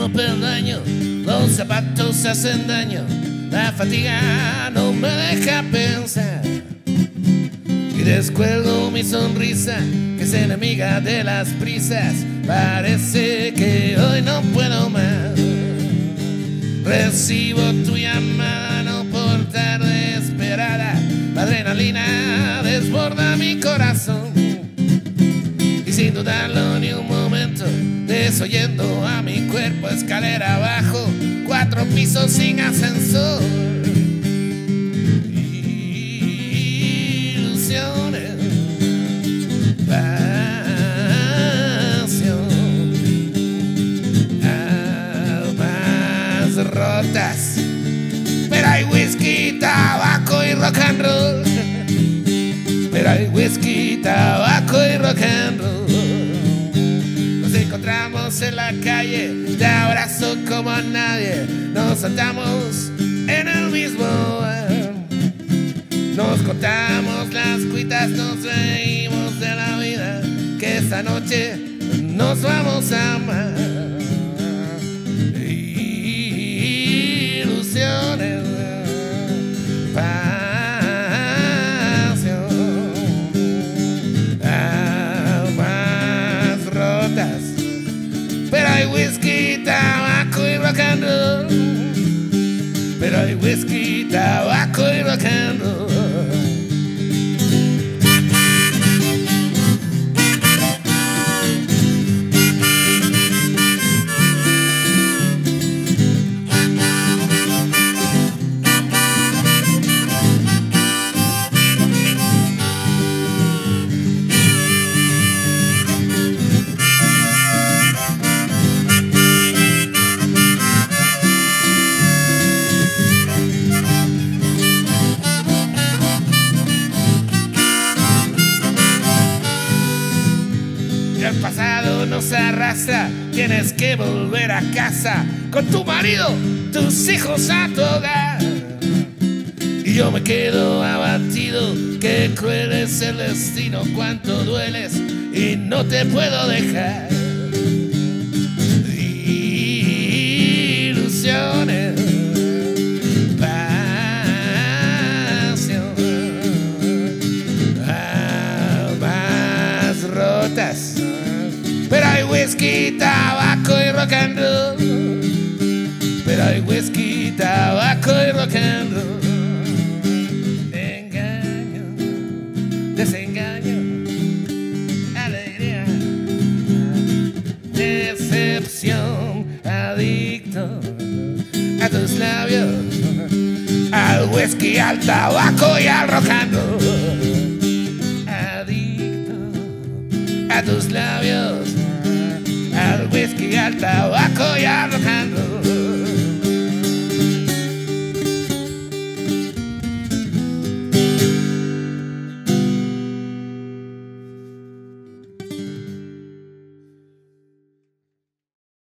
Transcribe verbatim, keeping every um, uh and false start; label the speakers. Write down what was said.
Speaker 1: no perdaño, los zapatos hacen daño, la fatiga no me deja pensar. Y descuelgo mi sonrisa, que es enemiga de las prisas. Parece que hoy no puedo más. Recibo tu llamada, no por tarde esperada. La adrenalina desborda mi corazón. Y sin dudarlo ni un momento, desoyendo a mi cuerpo escalera abajo, cuatro pisos sin ascensor. Ilusiones, pasión, almas rotas. Pero hay whisky, tabaco y rock and roll. Pero hay whisky, tabaco y rock and roll. Nos encontramos en la calle, te abrazo como a nadie. Nos saltamos en el mismo bar. Nos contamos las cuitas, nos reímos de la vida, que esta noche nos vamos a amar. Ilusiones, pasión, almas rotas. Pero hay whisky, tabaco y rock and roll. Pero hay whisky, tabaco y rock and roll. El pasado nos arrastra, tienes que volver a casa con tu marido, tus hijos a tu hogar. Y yo me quedo abatido, qué cruel es el destino, cuánto dueles y no te puedo dejar. Ilusiones, pasión, almas rotas. Pero hay whisky, tabaco y rock and roll. Pero hay whisky, tabaco y rock and roll. Engaño, desengaño, alegría, decepción, adicto a tus labios, al whisky, al tabaco y al rock and roll. A tus labios, al whisky, al tabaco y al rock and roll.